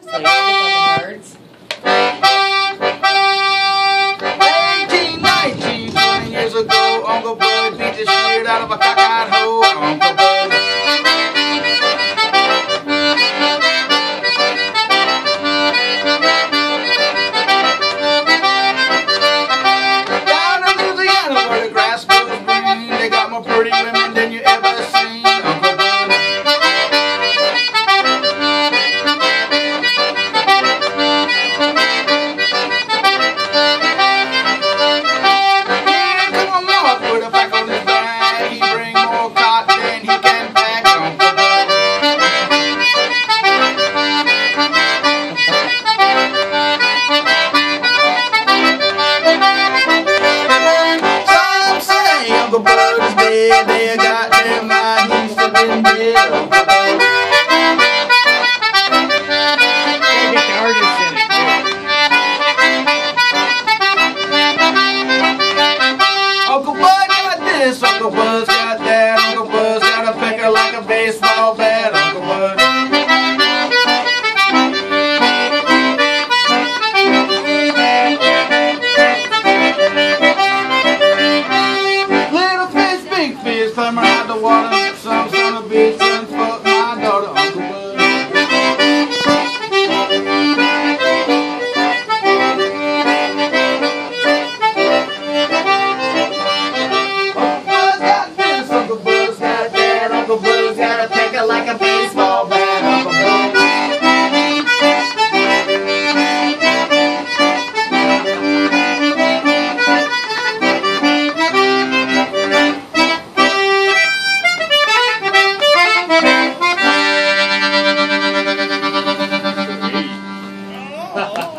So you have the fucking words. 18, 19, 20 years ago, Uncle Bud beat the shit out of a cockeyed hoe. Uncle Bud. Down in Louisiana where the grass grows green, they got more pretty women than you ever seen. Uncle Bud. Yeah, come on north with a pack on his back. He bring more cotton than he can pack. Uncle Bud. Some say Uncle Bud is dead. They got damn right he's still been dead. Uncle Bud. Can't get the artist in it, Uncle Bud got this, Uncle Bud's got that. Uncle Bud's got a pecker like a baseball bat. Uncle Bud. Little fish, big fish, climbing out the water. Some son of a bitch done fucked my daughter. Uncle Bud. Uncle Bud's got that. Uncle Bud's got a pecker like a baseball bat. Uncle Bud. dude.